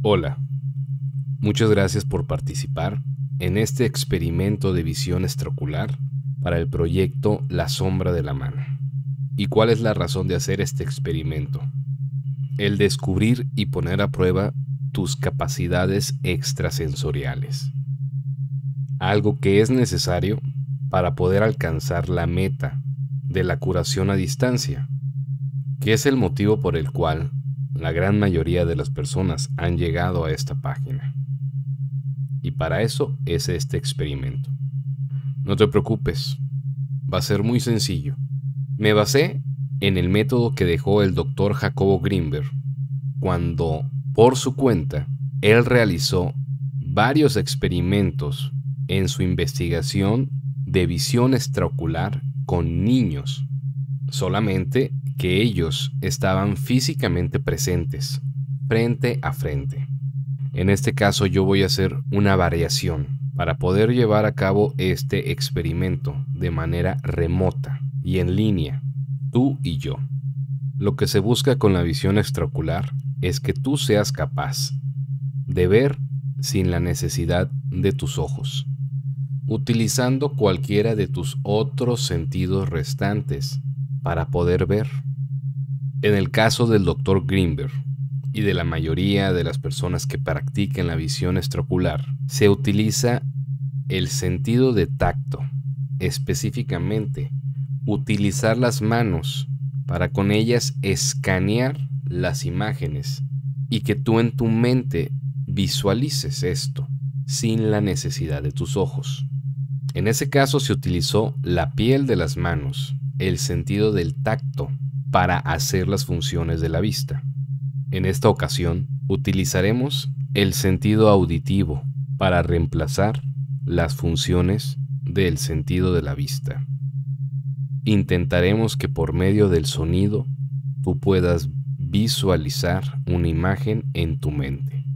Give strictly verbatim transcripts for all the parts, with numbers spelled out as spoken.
Hola, muchas gracias por participar en este experimento de visión extraocular para el proyecto La Sombra de la Mano. ¿Y cuál es la razón de hacer este experimento? El descubrir y poner a prueba tus capacidades extrasensoriales. Algo que es necesario para poder alcanzar la meta de la curación a distancia, que es el motivo por el cual la gran mayoría de las personas han llegado a esta página. Y para eso es este experimento. No te preocupes, va a ser muy sencillo. Me basé en el método que dejó el doctor Jacobo Grinberg cuando, por su cuenta, él realizó varios experimentos en su investigación de visión extraocular con niños, solamente que ellos estaban físicamente presentes, frente a frente. En este caso yo voy a hacer una variación para poder llevar a cabo este experimento de manera remota y en línea, tú y yo. Lo que se busca con la visión extraocular es que tú seas capaz de ver sin la necesidad de tus ojos, utilizando cualquiera de tus otros sentidos restantes para poder ver. En el caso del doctor Grinberg y de la mayoría de las personas que practican la visión extraocular, se utiliza el sentido de tacto, específicamente utilizar las manos para con ellas escanear las imágenes y que tú en tu mente visualices esto sin la necesidad de tus ojos. En ese caso se utilizó la piel de las manos, el sentido del tacto, para hacer las funciones de la vista. En esta ocasión utilizaremos el sentido auditivo para reemplazar las funciones del sentido de la vista. Intentaremos que por medio del sonido tú puedas visualizar una imagen en tu mente.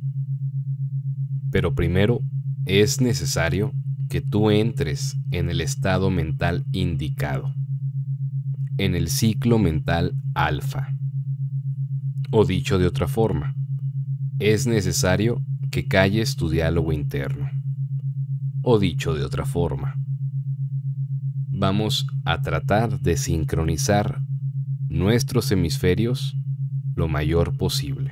Pero primero es necesario que tú entres en el estado mental indicado, en el ciclo mental alfa. O dicho de otra forma, es necesario que calles tu diálogo interno. O dicho de otra forma, vamos a tratar de sincronizar nuestros hemisferios lo mayor posible.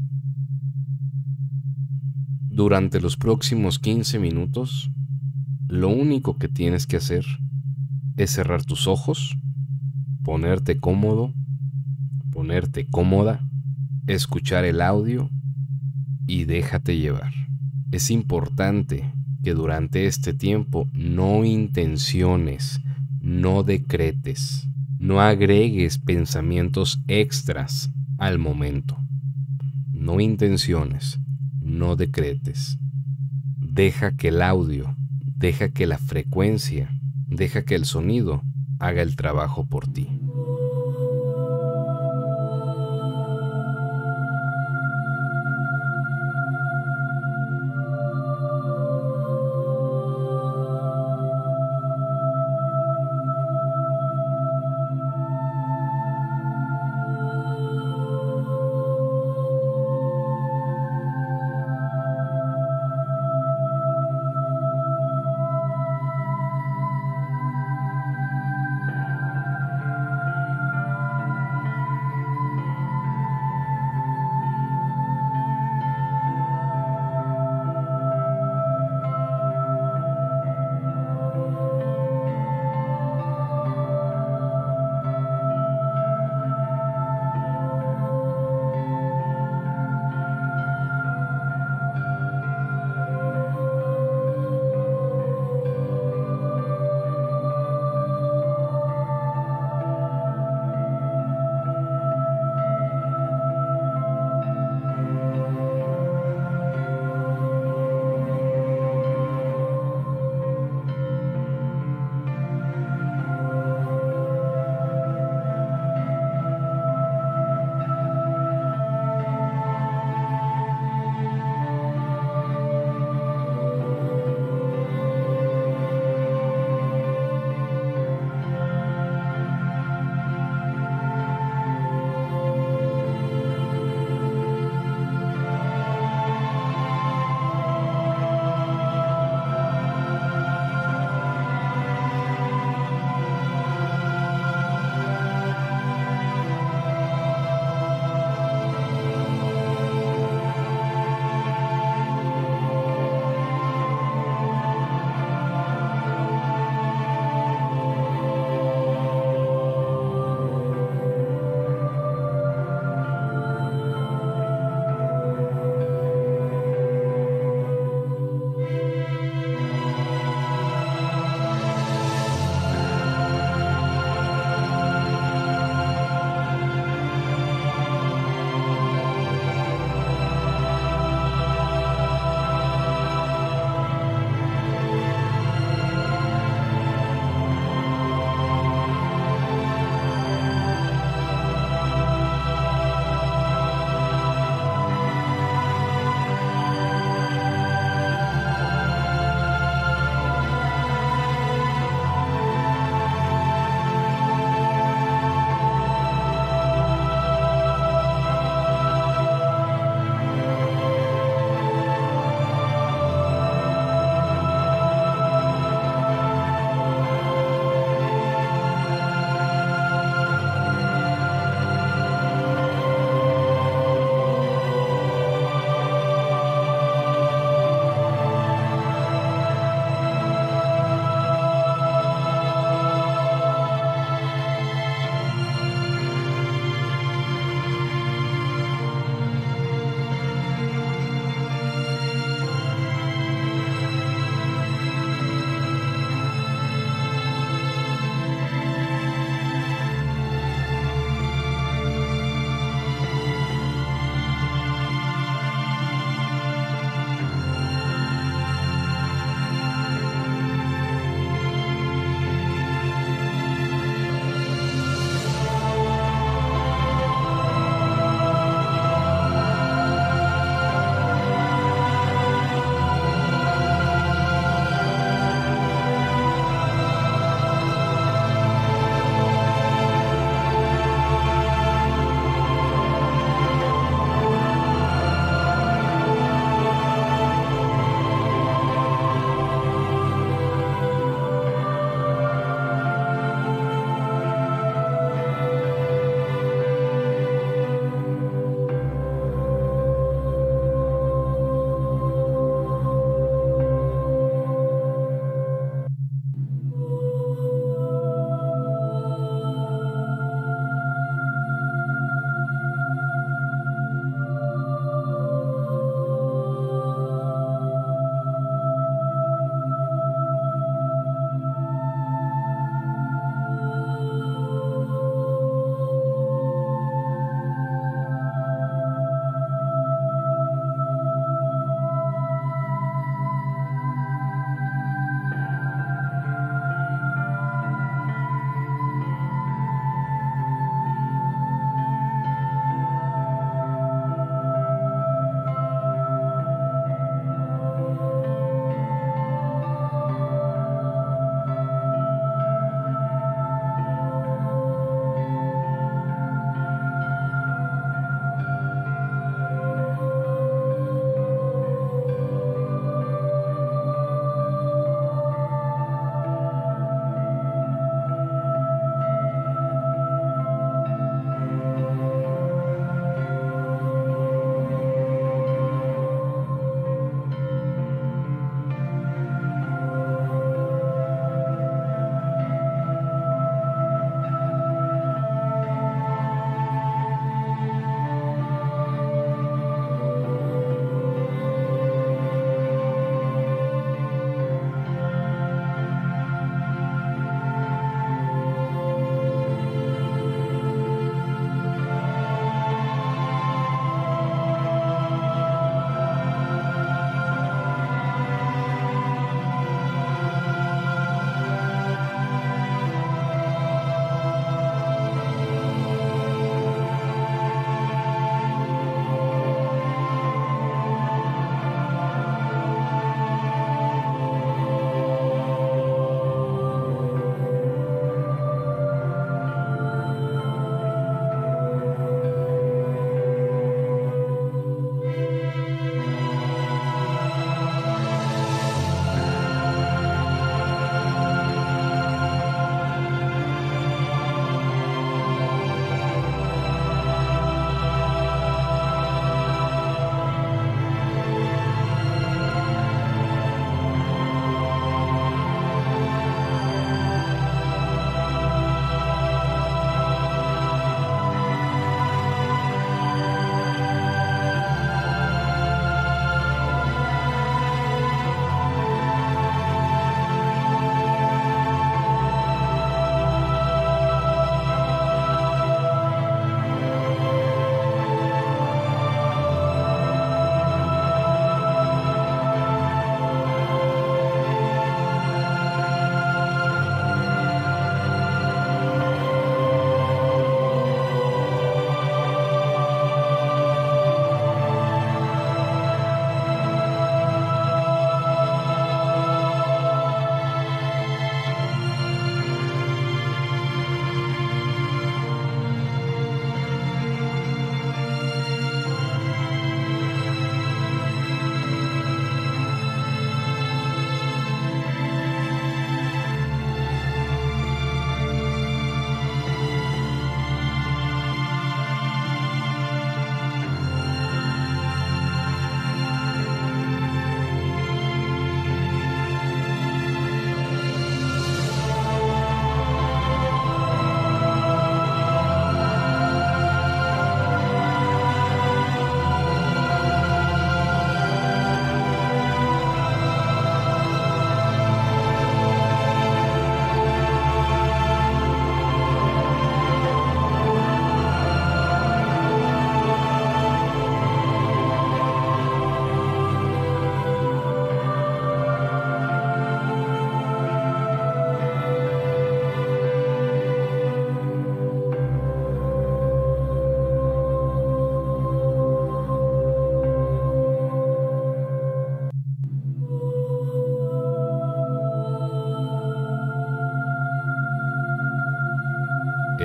Durante los próximos quince minutos, lo único que tienes que hacer es cerrar tus ojos, ponerte cómodo, ponerte cómoda, escuchar el audio y déjate llevar. Es importante que durante este tiempo no intenciones, no decretes, no agregues pensamientos extras al momento. No intenciones, no decretes. Deja que el audio, deja que la frecuencia, deja que el sonido haga el trabajo por ti.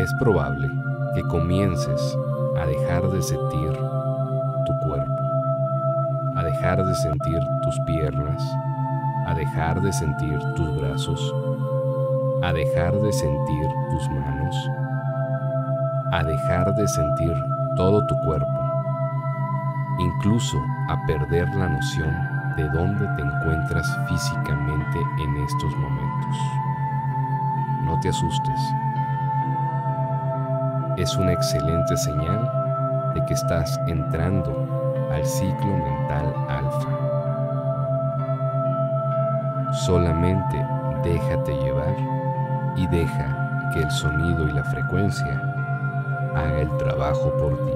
es probable que comiences a dejar de sentir tu cuerpo, a dejar de sentir tus piernas, a dejar de sentir tus brazos, a dejar de sentir tus manos, a dejar de sentir todo tu cuerpo, incluso a perder la noción de dónde te encuentras físicamente en estos momentos. No te asustes. Es una excelente señal de que estás entrando al ciclo mental alfa. Solamente déjate llevar y deja que el sonido y la frecuencia haga el trabajo por ti.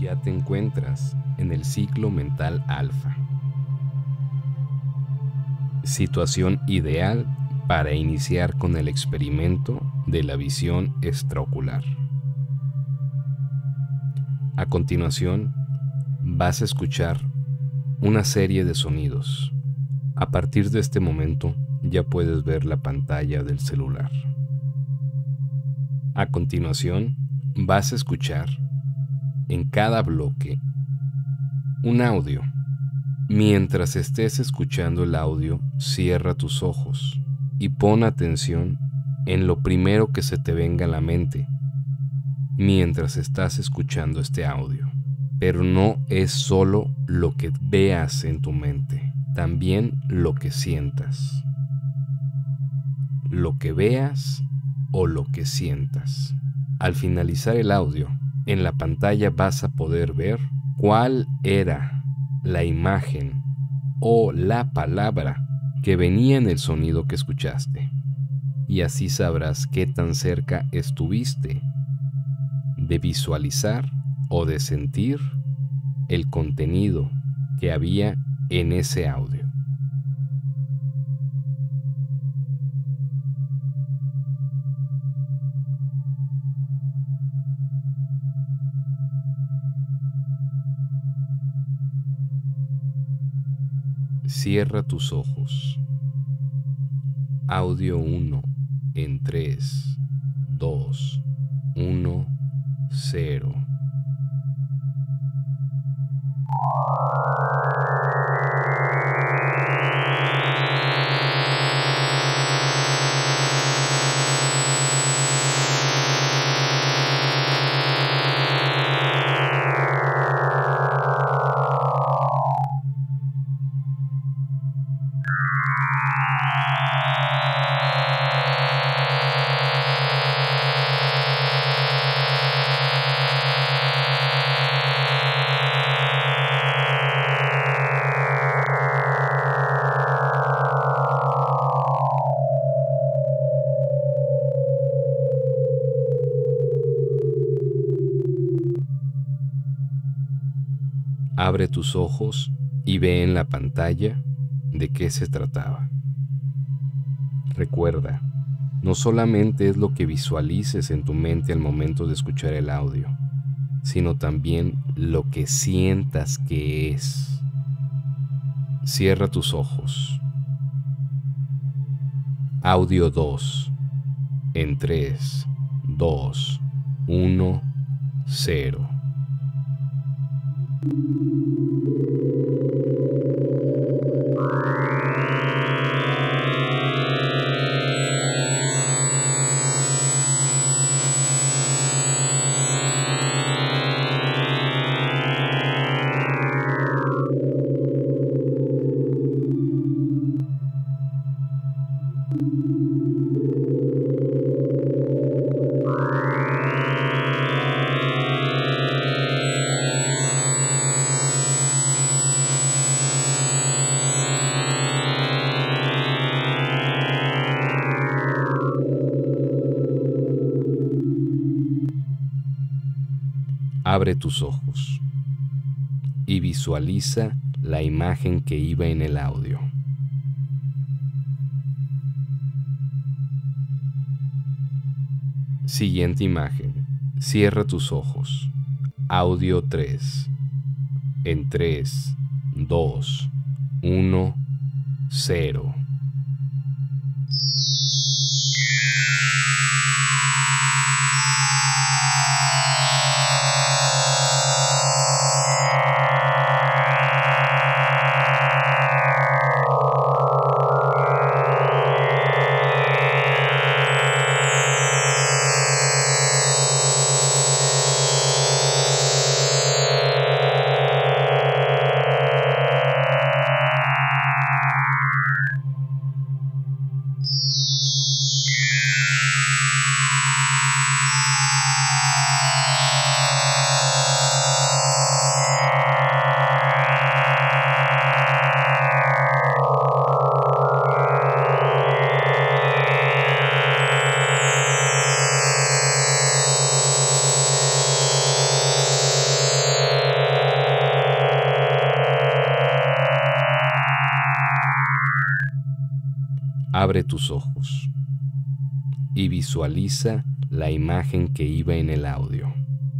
Ya te encuentras en el ciclo mental alfa. Situación ideal para iniciar con el experimento de la visión extraocular. A continuación, vas a escuchar una serie de sonidos. A partir de este momento, ya puedes ver la pantalla del celular. A continuación, vas a escuchar en cada bloque un audio. Mientras estés escuchando el audio, cierra tus ojos y pon atención en lo primero que se te venga a la mente mientras estás escuchando este audio. Pero no es solo lo que veas en tu mente, también lo que sientas. Lo que veas o lo que sientas. Al finalizar el audio, en la pantalla vas a poder ver cuál era la imagen o la palabra que venía en el sonido que escuchaste. Y así sabrás qué tan cerca estuviste de visualizar o de sentir el contenido que había en ese audio. Cierra tus ojos. Audio uno en tres, dos, uno, cero. Abre tus ojos y ve en la pantalla de qué se trataba. Recuerda, no solamente es lo que visualices en tu mente al momento de escuchar el audio, sino también lo que sientas que es. Cierra tus ojos. Audio dos en tres, dos, uno, cero. Abre tus ojos y visualiza la imagen que iba en el audio. Siguiente imagen. Cierra tus ojos. Audio tres. En tres, dos, uno, cero. Abre tus ojos y visualiza la imagen que iba en el audio.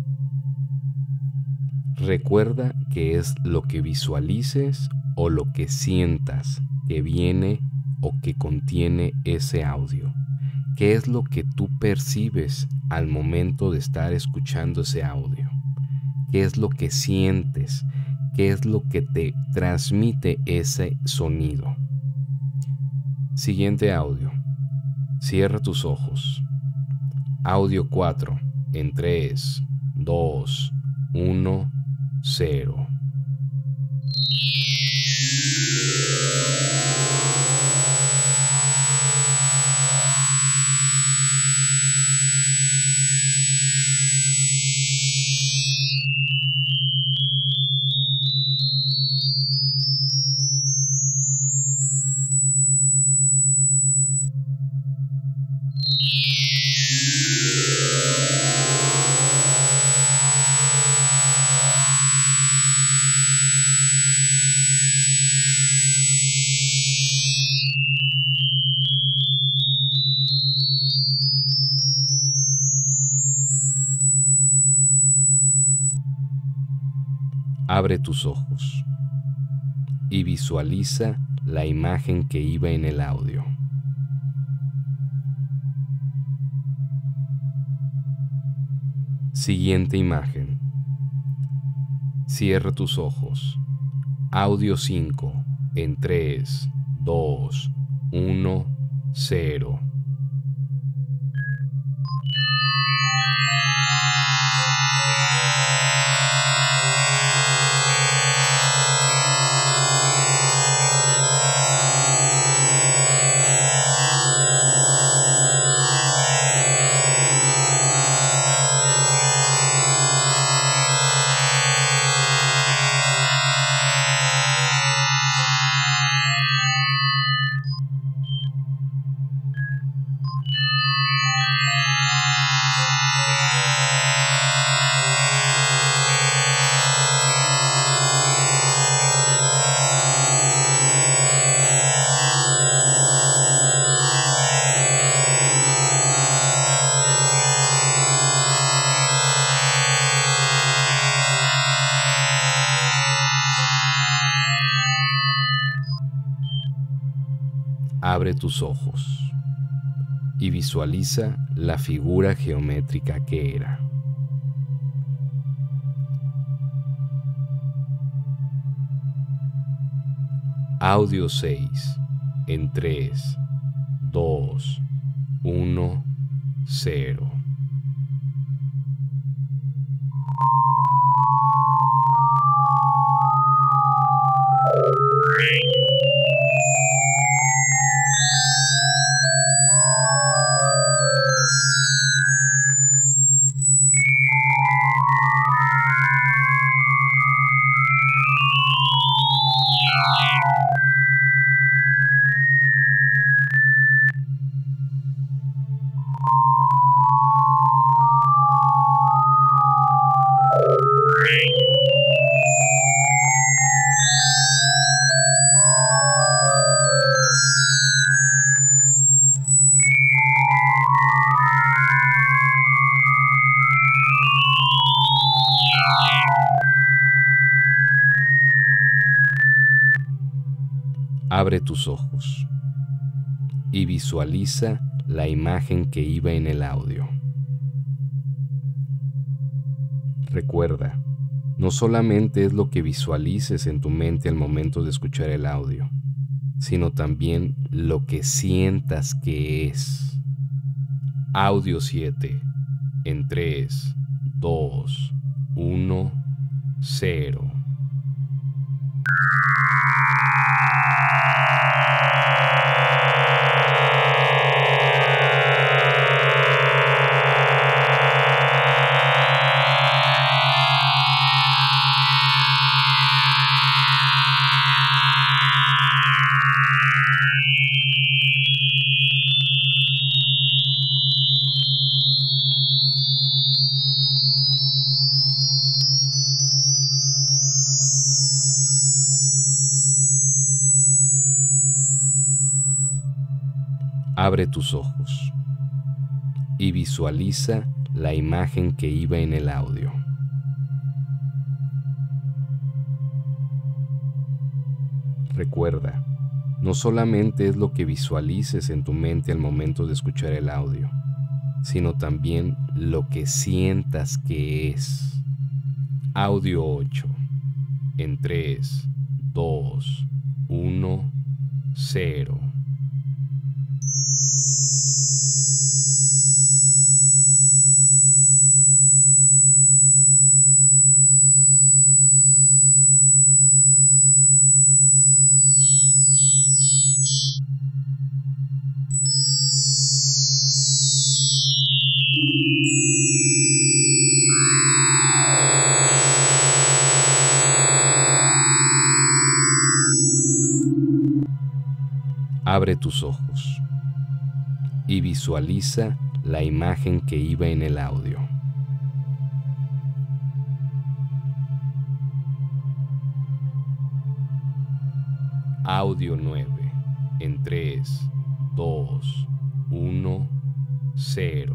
Recuerda que es lo que visualices o lo que sientas que viene o que contiene ese audio. ¿Qué es lo que tú percibes al momento de estar escuchando ese audio? ¿Qué es lo que sientes? ¿Qué es lo que te transmite ese sonido? Siguiente audio. Cierra tus ojos. Audio cuatro en tres, dos, uno, cero. Abre tus ojos y visualiza la imagen que iba en el audio. Siguiente imagen. Cierra tus ojos. Audio cinco en tres, dos, uno, cero. Abre tus ojos y visualiza la figura geométrica que era. Audio seis en tres, dos, uno, cero. Abre tus ojos y visualiza la imagen que iba en el audio. Recuerda, no solamente es lo que visualices en tu mente al momento de escuchar el audio, sino también lo que sientas que es. Audio siete en tres, dos, uno, cero. Abre tus ojos y visualiza la imagen que iba en el audio. Recuerda, no solamente es lo que visualices en tu mente al momento de escuchar el audio, sino también lo que sientas que es. Audio ocho. En tres, dos, uno, cero. Abre tus ojos y visualiza la imagen que iba en el audio. Audio nueve. En tres, dos, uno, cero.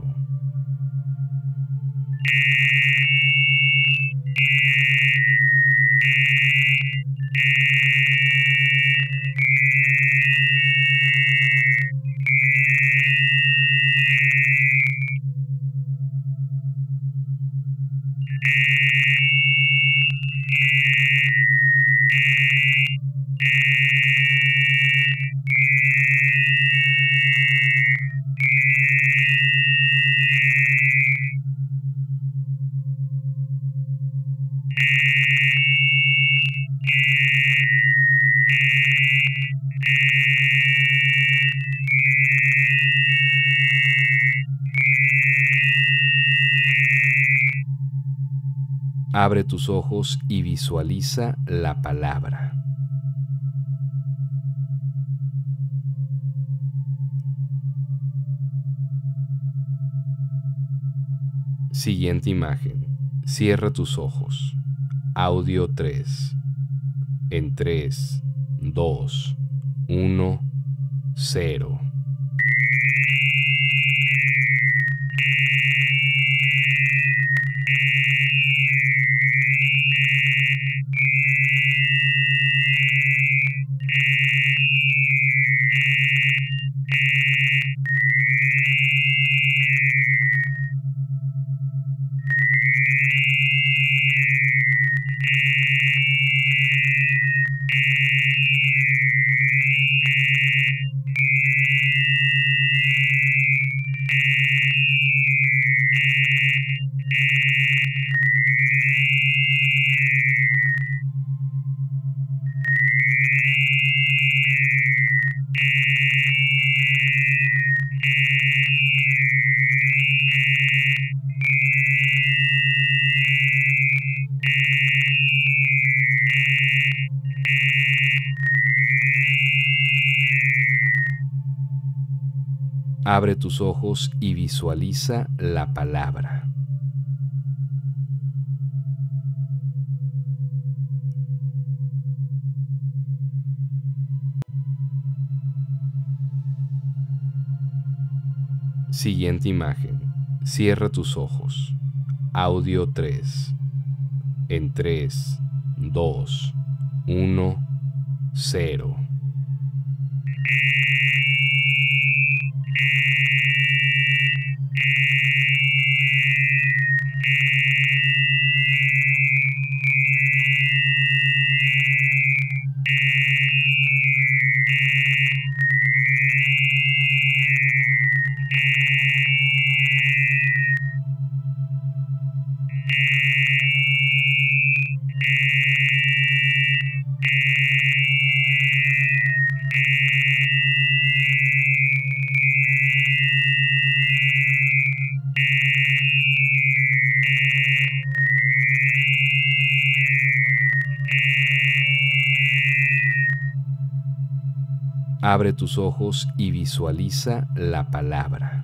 Abre tus ojos y visualiza la palabra. Siguiente imagen. Cierra tus ojos. Audio tres. En tres, dos, uno, cero. Abre tus ojos y visualiza la palabra. Siguiente imagen. Cierra tus ojos. Audio tres. En tres, dos, uno, cero. Abre tus ojos y visualiza la palabra.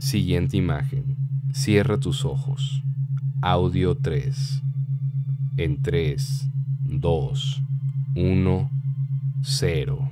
Siguiente imagen. Cierra tus ojos. Audio tres. En tres, dos, uno, cero.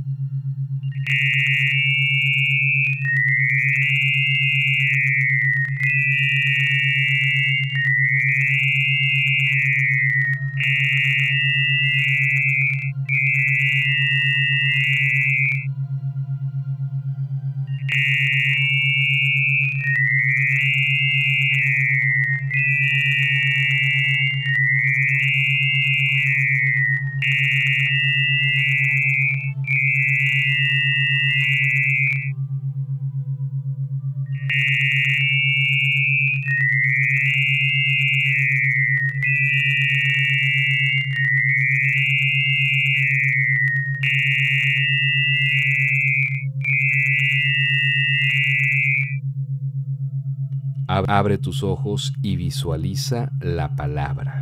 Abre tus ojos y visualiza la palabra.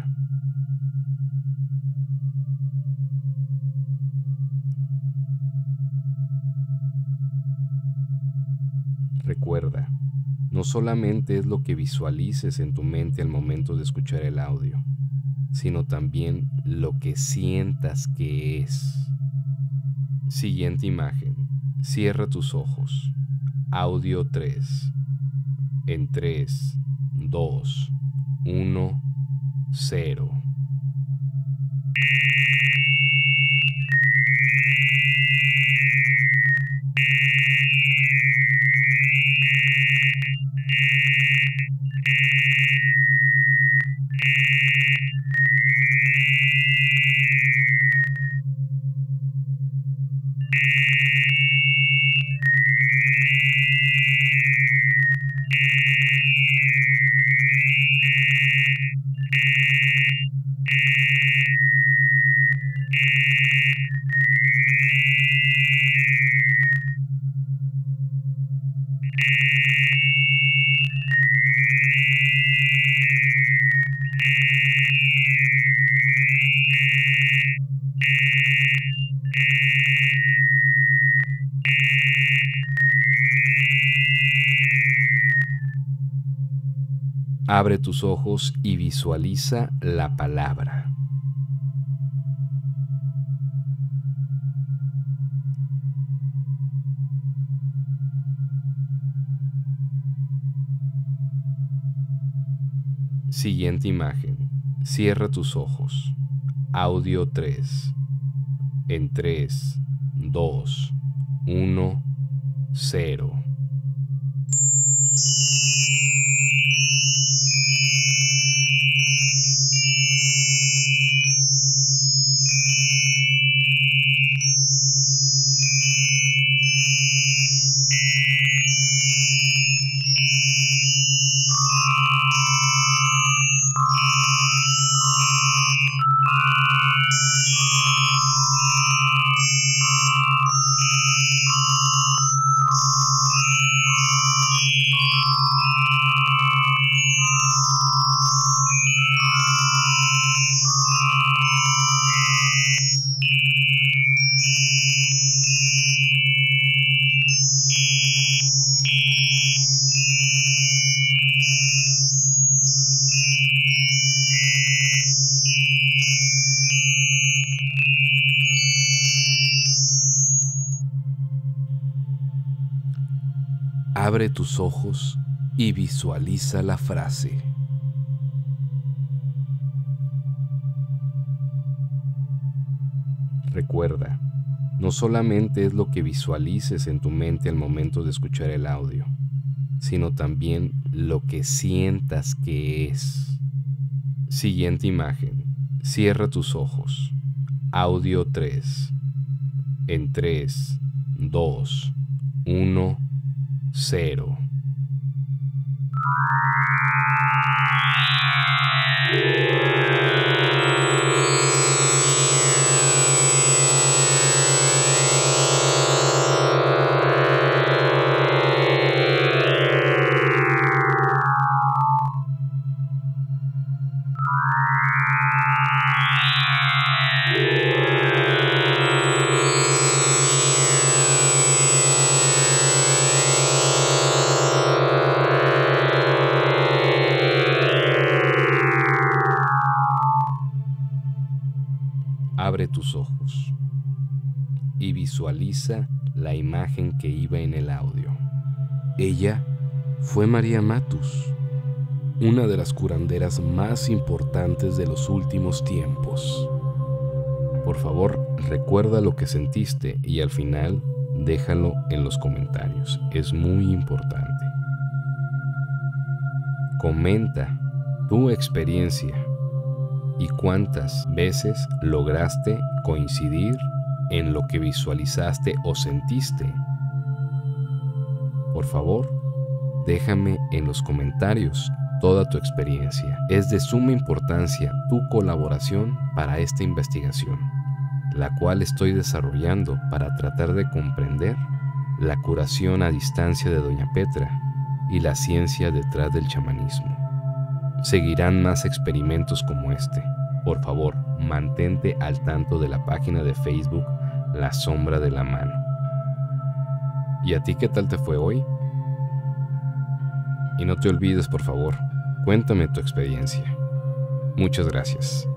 Recuerda, no solamente es lo que visualices en tu mente al momento de escuchar el audio, sino también lo que sientas que es. Siguiente imagen. Cierra tus ojos. Audio tres. En tres, dos, uno, cero. Abre tus ojos y visualiza la palabra. Siguiente imagen. Cierra tus ojos. Audio tres. En tres, dos, uno, cero. Abre tus ojos y visualiza la frase. Recuerda, no solamente es lo que visualices en tu mente al momento de escuchar el audio, sino también lo que sientas que es. Siguiente imagen. Cierra tus ojos. Audio tres. En tres, dos, uno, cero. abre tus ojos y visualiza la imagen que iba en el audio. Ella fue María Matus, una de las curanderas más importantes de los últimos tiempos. Por favor, recuerda lo que sentiste y al final déjalo en los comentarios. Es muy importante. Comenta tu experiencia y cuántas veces lograste coincidir en lo que visualizaste o sentiste. Por favor, déjame en los comentarios toda tu experiencia. Es de suma importancia tu colaboración para esta investigación, la cual estoy desarrollando para tratar de comprender la curación a distancia de Doña Petra y la ciencia detrás del chamanismo. Seguirán más experimentos como este. Por favor, mantente al tanto de la página de Facebook La Sombra de la Mano. ¿Y a ti qué tal te fue hoy? Y no te olvides, por favor, cuéntame tu experiencia. Muchas gracias.